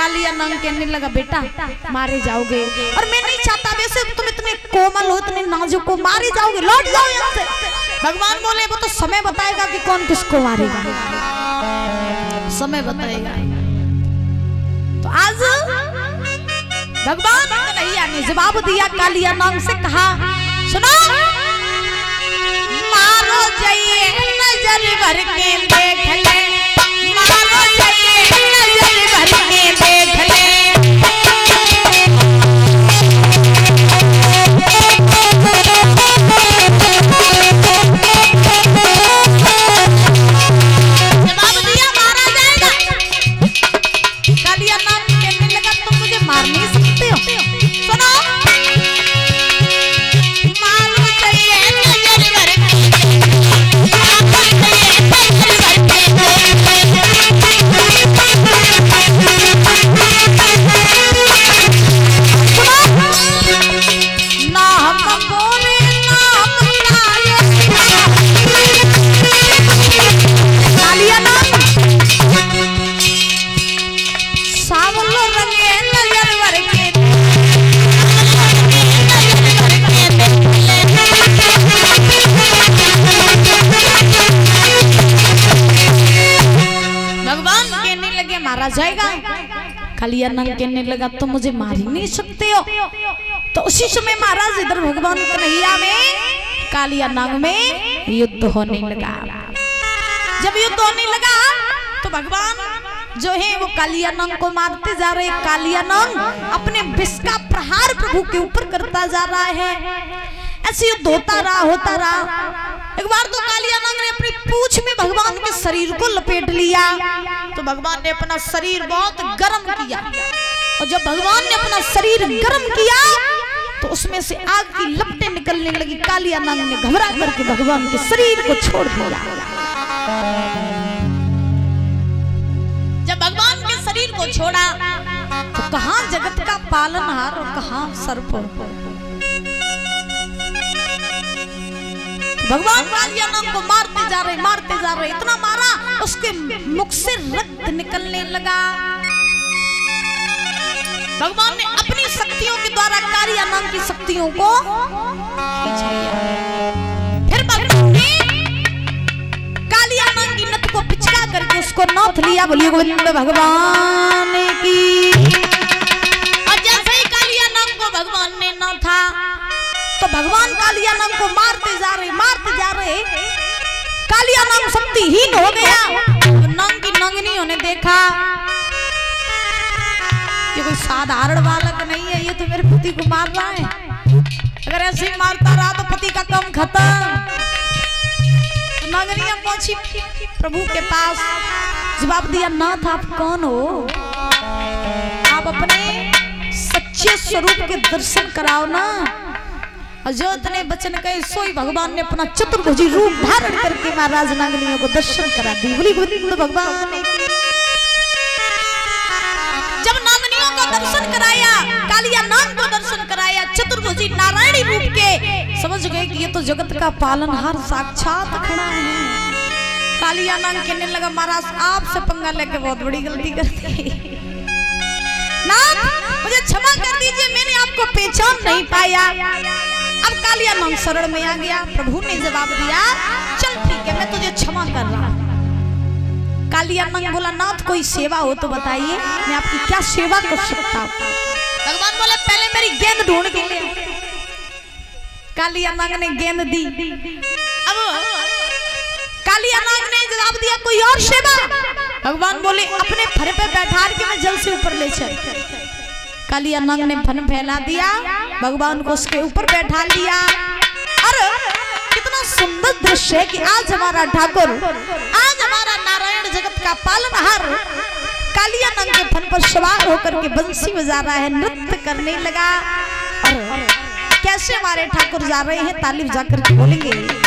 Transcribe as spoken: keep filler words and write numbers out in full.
कालिया नंग कहने लगा बेटा मारे जाओगे, और मैं नहीं चाहता, वैसे तुम इतने कोमल हो, इतने नाजुक हो, मारे जाओगे, लौट जाओ यहाँ से। भगवान बोले वो तो समय बताएगा कि कौन किसको मारेगा, समय बताएगा। तो आज भगवान कन्हैया ने जवाब दिया कालिया नंग से, कहा सुनो मारो जाइए नजर भर के देख ले, मारो जाइए नजर भर के देख ले, जवाब दिया मारा जाएगा। कालिया नंग कहने लगा तुम मुझे मार नहीं सकते हो, सुनो मारो जाइए नजर भर के, मारा जाएगा। कालिया नंग कहने लगा तुम मुझे मार ही नहीं सकते हो। तो उसी समय महाराज इधर भगवान कन्हैया में कालिया नंग में युद्ध होने लगा। जब युद्ध होने लगा तो भगवान जो है वो कालिया नंग को मारते जा रहे। कालिया नंग अपने विष का प्रहार प्रभु के ऊपर करता जा रहा है। ऐसे युद्ध होता रहा होता रहा। एक बार तो कालिया नंग ने अपनी पूंछ में भगवान के शरीर को लपेट लिया। तो भगवान ने अपना शरीर बहुत गर्म किया, और जब भगवान ने अपना शरीर गर्म किया तो उसमें से आग की लपटें निकलने लगी। कालिया नंग ने घबरा करके भगवान के शरीर को छोड़ दिया। जब भगवान के शरीर को छोड़ा तो कहां जगत का पालनहार और कहां सर्प। भगवान कालिया नंग को मारते जा रहे मारते जा रहे इतना मारा उसके मुख से रक्त निकलने लगा। भगवान ने अपनी शक्तियों के द्वारा कालिया नंग की शक्तियों को खींच लिया। फिर भगवान ने कालिया नंग की नथ को पिचका करके उसको नौथ लिया। बोलिए गोविंद भगवान की। और जैसे ही कालिया नंग को भगवान ने नौथा तो भगवान कालिया नंग को मारते जा रहे मारते जा रहे। कालिया नंग शक्तिहीन हो गया। तो नंग की नंगनी ने देखा ये कोई साधारण बालक नहीं है, ये तो मेरे पति को मार रहा है। अगर ऐसे ही मारता रहा तो पति का काम खत्म। तो नंगनिया पहुंची प्रभु के पास, जवाब दिया नाथ आप कौन हो? आप अपने सच्चे स्वरूप के दर्शन कराओ ना। अजोत ने वचन कहे सोई भगवान ने अपना चतुर्भुजी रूप धारण करके महाराज नागनियों को दर्शन करा दी। बोली गोविंद भगवान ने। जब नागनियों को दर्शन कराया, कालिया नंग को दर्शन कराया चतुर्भुजी नारायणी रूप के, समझ गए कि ये तो जगत का पालनहार साक्षात खड़ा है। कालिया नंग कहने लगा महाराज आपसे पंगा लेके बहुत बड़ी गलती कर दी। नाथ मुझे क्षमा कर दीजिए, मैंने आपको पहचान नहीं पाया। अब कालिया नंग शरण में आ गया। प्रभु ने जवाब दिया चल ठीक है मैं तुझे क्षमा कर रहा हूं। कालिया नंग बोला नाथ कोई सेवा हो तो बताइए, मैं आपकी क्या सेवा कर सकता हूं। भगवान बोले पहले मेरी गेंद ढूंढ के ले। कालिया नंग ने गेंद दी। अब कालिया नंग ने जवाब दिया कोई और सेवा। भगवान बोले अपने फर पे बैठा के मैं जल से ऊपर ले चल। कालिया नंग ने फन फैला दिया, भगवान को उसके ऊपर बैठा लिया। अरे कितना सुंदर दृश्य है कि आज हमारा ठाकुर, आज हमारा नारायण जगत का पालनहार कालिया नंग के फन पर सवार होकर के बंसी बजा रहा है, नृत्य करने लगा। और कैसे हमारे ठाकुर जा रहे हैं ताली बजा करके बोलेंगे।